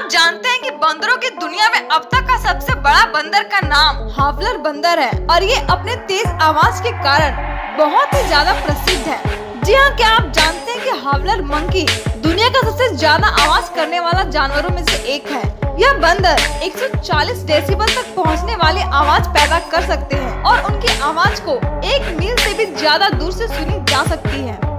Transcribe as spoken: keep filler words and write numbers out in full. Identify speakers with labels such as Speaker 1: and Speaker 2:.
Speaker 1: आप जानते हैं कि बंदरों की दुनिया में अब तक का सबसे बड़ा बंदर का नाम हावलर बंदर है और ये अपने तेज आवाज के कारण बहुत ही ज्यादा प्रसिद्ध है। जी हाँ, क्या आप जानते हैं कि हावलर मंकी दुनिया का सबसे ज्यादा आवाज करने वाला जानवरों में से एक है। यह बंदर एक सौ चालीस डेसिबल तक पहुंचने वाली आवाज पैदा कर सकते हैं और उनकी आवाज को एक मील से भी ज्यादा दूर से सुनी जा सकती है।